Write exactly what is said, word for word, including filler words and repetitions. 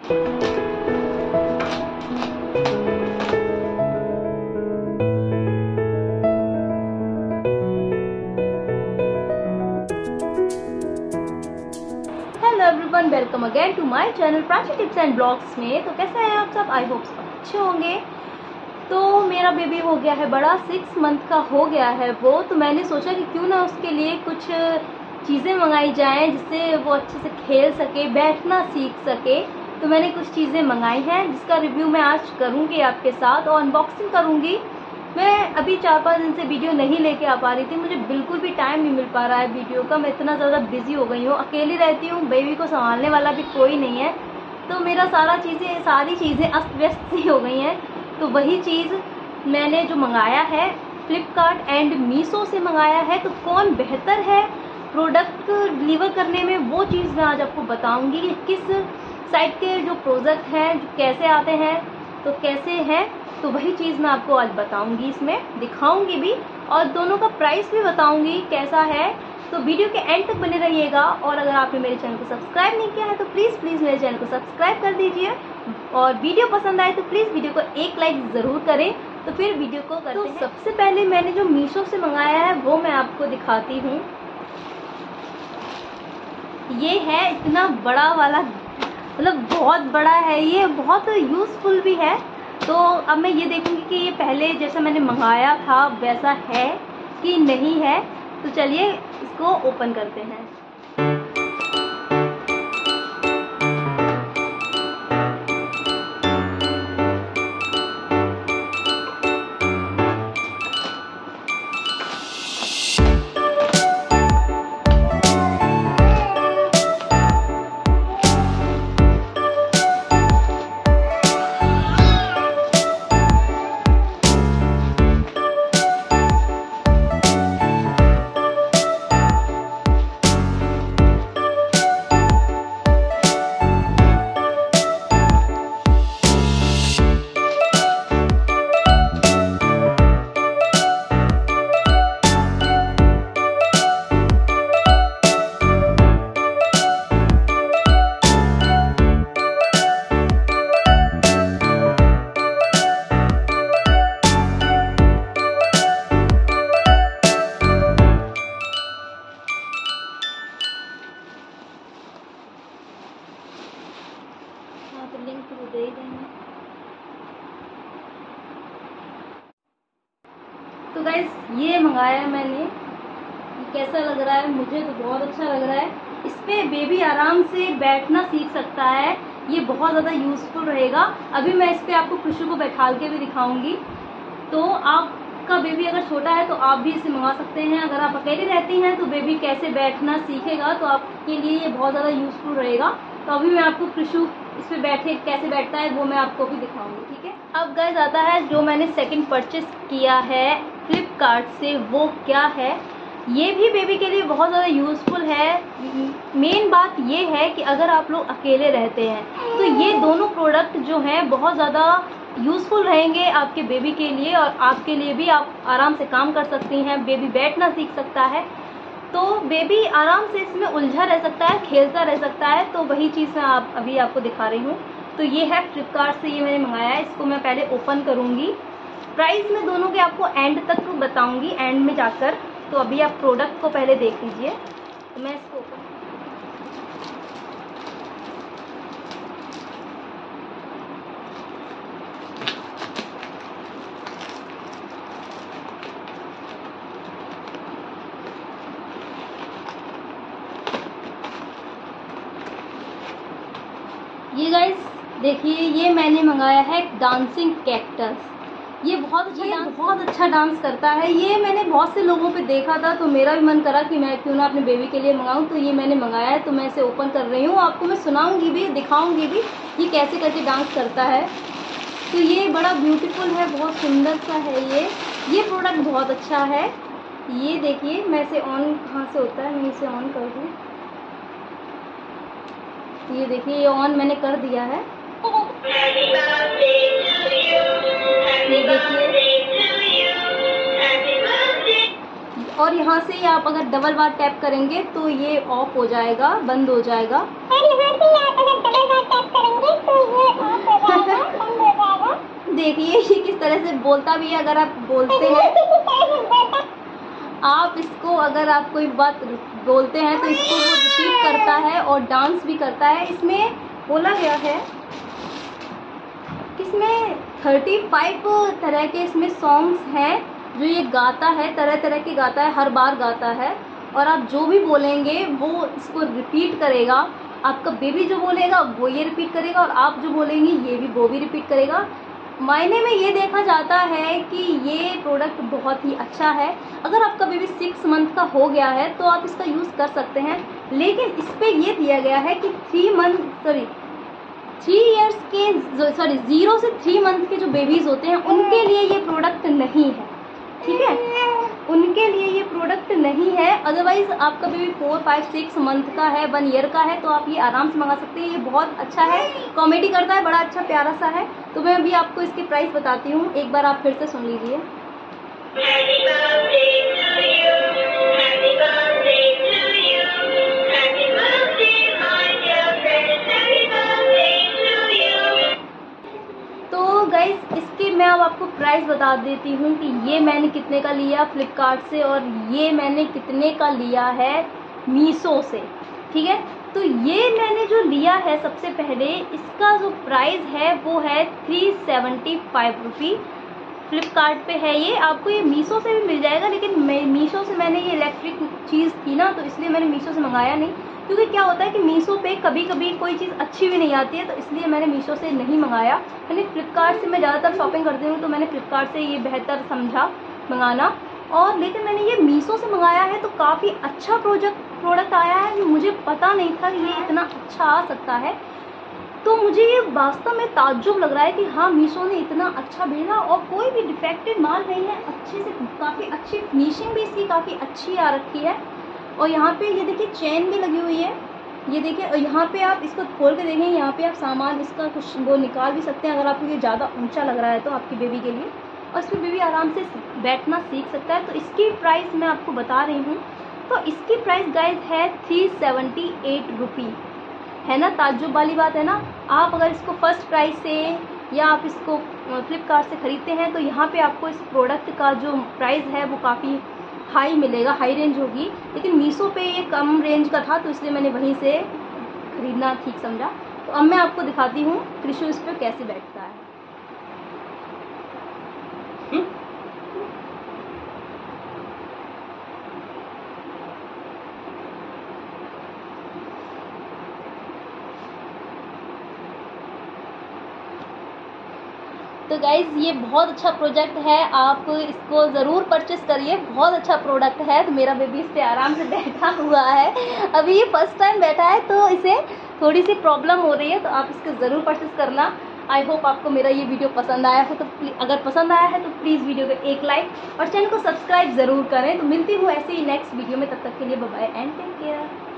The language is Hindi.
Everyone, welcome again to my channel Prachi tips and blogs में। तो कैसे हैं आप सब? आई होप सब अच्छे होंगे। तो मेरा बेबी हो गया है बड़ा, सिक्स मंथ का हो गया है वो। तो मैंने सोचा कि क्यों ना उसके लिए कुछ चीज़ें मंगाई जाएं जिससे वो अच्छे से खेल सके, बैठना सीख सके। तो मैंने कुछ चीज़ें मंगाई हैं जिसका रिव्यू मैं आज करूँगी आपके साथ और अनबॉक्सिंग करूँगी। मैं अभी चार पाँच दिन से वीडियो नहीं लेके आ पा रही थी, मुझे बिल्कुल भी टाइम नहीं मिल पा रहा है वीडियो का। मैं इतना ज़्यादा बिजी हो गई हूँ, अकेली रहती हूँ, बेबी को संभालने वाला भी कोई नहीं है। तो मेरा सारा चीज़ें सारी चीज़ें अस्त व्यस्त सी हो गई हैं। तो वही चीज़ मैंने जो मंगाया है फ्लिपकार्ट एंड मीशो से मंगाया है। तो कौन बेहतर है प्रोडक्ट डिलीवर करने में, वो चीज़ मैं आज आपको बताऊँगी कि किस साइट के जो प्रोडक्ट हैं जो कैसे आते हैं, तो कैसे हैं। तो वही चीज़ मैं आपको आज बताऊंगी, इसमें दिखाऊंगी भी और दोनों का प्राइस भी बताऊंगी कैसा है। तो वीडियो के एंड तक बने रहिएगा। और अगर आपने मेरे चैनल को सब्सक्राइब नहीं किया है तो प्लीज़ प्लीज़ मेरे चैनल को सब्सक्राइब कर दीजिए। और वीडियो पसंद आए तो प्लीज़ वीडियो को एक लाइक ज़रूर करें। तो फिर वीडियो को करते हैं। तो सबसे पहले मैंने जो मीशो से मंगाया है वो मैं आपको दिखाती हूँ। ये है इतना बड़ा वाला, मतलब बहुत बड़ा है, ये बहुत यूज़फुल भी है। तो अब मैं ये देखूंगी कि ये पहले जैसा मैंने मंगाया था वैसा है कि नहीं है। तो चलिए इसको ओपन करते हैं। लिंक तो दे देंगे। तो गाइस ये मंगाया है मैंने, ये कैसा लग रहा है? मुझे तो बहुत अच्छा लग रहा है। इस पे बेबी आराम से बैठना सीख सकता है, ये बहुत ज़्यादा यूज़फुल रहेगा। अभी मैं इस पे आपको खुशू को बैठाल के भी दिखाऊंगी। तो आपका बेबी अगर छोटा है तो आप भी इसे मंगा सकते हैं। अगर आप अकेले रहती हैं तो बेबी कैसे बैठना सीखेगा, तो आपके लिए ये बहुत ज़्यादा यूज़फुल रहेगा। तो अभी मैं आपको खुशू इस पे बैठे कैसे बैठता है वो मैं आपको भी दिखाऊंगी, ठीक है। अब गाइस आता है जो मैंने सेकंड परचेस किया है फ्लिपकार्ट से, वो क्या है। ये भी बेबी के लिए बहुत ज़्यादा यूज़फुल है। मेन बात ये है कि अगर आप लोग अकेले रहते हैं तो ये दोनों प्रोडक्ट जो हैं बहुत ज़्यादा यूज़फुल रहेंगे आपके बेबी के लिए, और आपके लिए भी। आप आराम से काम कर सकती हैं, बेबी बैठना सीख सकता है, तो बेबी आराम से इसमें उलझा रह सकता है, खेलता रह सकता है। तो वही चीज़ मैं आप अभी आपको दिखा रही हूँ। तो ये है फ्लिपकार्ट से, ये मैंने मंगाया है। इसको मैं पहले ओपन करूँगी, प्राइस में दोनों के आपको एंड तक बताऊँगी, एंड में जाकर। तो अभी आप प्रोडक्ट को पहले देख लीजिए। तो मैं इसको ओपन ये गाइस देखिए, ये मैंने मंगाया है डांसिंग कैक्टस। ये बहुत अच्छा डांस बहुत अच्छा डांस करता है। ये मैंने बहुत से लोगों पे देखा था, तो मेरा भी मन करा कि मैं क्यों ना अपने बेबी के लिए मंगाऊं। तो ये मैंने मंगाया है, तो मैं इसे ओपन कर रही हूँ। आपको मैं सुनाऊंगी भी, दिखाऊंगी भी ये कैसे करके डांस करता है। तो ये बड़ा ब्यूटीफुल है, बहुत सुंदर सा है ये ये प्रोडक्ट बहुत अच्छा है। ये देखिए, मैं इसे ऑन कहाँ से होता है, मैं इसे ऑन कर दूँ। ये देखिए, ये ऑन मैंने कर दिया है। ये देखिए, और यहाँ से आप अगर डबल बार टैप करेंगे तो ये ऑफ हो जाएगा, बंद हो जाएगा। और यहाँ से आप अगर डबल बार टैप करेंगे तो देखिए ये किस तरह से बोलता भी है। अगर आप बोलते हैं, आप इसको अगर आप कोई बात बोलते हैं तो इसको वो रिपीट करता है और डांस भी करता है। इसमें बोला गया है कि इसमें पैंतीस तरह के इसमें सॉन्ग्स हैं जो ये गाता है, तरह तरह के गाता है, हर बार गाता है। और आप जो भी बोलेंगे वो इसको रिपीट करेगा। आपका बेबी जो बोलेगा वो ये रिपीट करेगा और आप जो बोलेंगे ये भी वो भी रिपीट करेगा। मायने में ये देखा जाता है कि ये प्रोडक्ट बहुत ही अच्छा है। अगर आपका बेबी सिक्स मंथ का हो गया है तो आप इसका यूज़ कर सकते हैं, लेकिन इस पर यह दिया गया है कि three month sorry three years के सॉरी जीरो से थ्री मंथ के जो बेबीज़ होते हैं उनके लिए ये प्रोडक्ट नहीं है, ठीक है, उनके लिए ये प्रोडक्ट नहीं है। अदरवाइज़ आपका baby four five six month का है, वन ईयर का है, तो आप ये आराम से मंगा सकते हैं। ये बहुत अच्छा है, कॉमेडी करता है, बड़ा अच्छा प्यारा सा है। तो मैं अभी आपको इसकी प्राइस बताती हूँ, एक बार आप फिर से सुन लीजिए। तो गाइस इसकी मैं अब आपको प्राइस बता देती हूँ कि ये मैंने कितने का लिया फ्लिपकार्ट से और ये मैंने कितने का लिया है मीशो से, ठीक है। तो ये मैंने जो लिया है सबसे पहले, इसका जो प्राइस है वो है three seventy five rupee. Flipkart पे है ये, आपको ये मीशो से भी मिल जाएगा, लेकिन मैं मीशो से मैंने ये इलेक्ट्रिक चीज़ थी ना, तो इसलिए मैंने मीशो से मंगाया नहीं। क्योंकि क्या होता है कि मीशो पे कभी कभी कोई चीज़ अच्छी भी नहीं आती है, तो इसलिए मैंने मीशो से नहीं मंगाया। मैंने फ्लिपकार्ट से मैं ज़्यादातर शॉपिंग करती हूँ, तो मैंने फ्लिपकार्ट से ये बेहतर समझा मंगाना। और लेकिन मैंने ये मीशो से मंगाया है तो काफ़ी अच्छा प्रोजेक्ट प्रोडक्ट आया है। मुझे पता नहीं था कि ये इतना अच्छा आ सकता है, तो मुझे ये वास्तव में ताज्जुब लग रहा है कि हाँ मीशो ने इतना अच्छा भेजा और कोई भी डिफेक्टेड माल नहीं है, अच्छे से काफ़ी अच्छी फिनिशिंग भी इसकी काफ़ी अच्छी आ रखी है। और यहाँ पे ये देखिए चेन भी लगी हुई है, ये देखिए। और यहाँ पे आप इसको खोल के देखें, यहाँ पे आप सामान इसका कुछ वो निकाल भी सकते हैं अगर आपको ये ज़्यादा ऊंचा लग रहा है तो आपकी बेबी के लिए, और इसमें बेबी आराम से बैठना सीख सकता है। तो इसकी प्राइस मैं आपको बता रही हूँ, तो इसकी प्राइस गाइस है थ्री सेवेंटी एट रुपी, है ना, ताज्जुब वाली बात है ना। आप अगर इसको फर्स्ट प्राइस से या आप इसको फ्लिपकार्ट से ख़रीदते हैं तो यहाँ पे आपको इस प्रोडक्ट का जो प्राइस है वो काफ़ी हाई मिलेगा, हाई रेंज होगी। लेकिन मीशो पे ये कम रेंज का था तो इसलिए मैंने वहीं से ख़रीदना ठीक समझा। तो अब मैं आपको दिखाती हूँ कृषु इस पर कैसे बैठता है। हुँ? तो गाइज़ ये बहुत अच्छा प्रोजेक्ट है, आप इसको ज़रूर परचेस करिए, बहुत अच्छा प्रोडक्ट है। तो मेरा बेबी इस पर आराम से बैठा हुआ है, अभी ये फर्स्ट टाइम बैठा है तो इसे थोड़ी सी प्रॉब्लम हो रही है, तो आप इसको ज़रूर परचेस करना। आई होप आपको मेरा ये वीडियो पसंद आया हो, तो अगर पसंद आया है तो प्लीज़ वीडियो को एक लाइक और चैनल को सब्सक्राइब ज़रूर करें। तो मिलती हूँ ऐसे ही नेक्स्ट वीडियो में, तब तक के लिए bye bye and take care.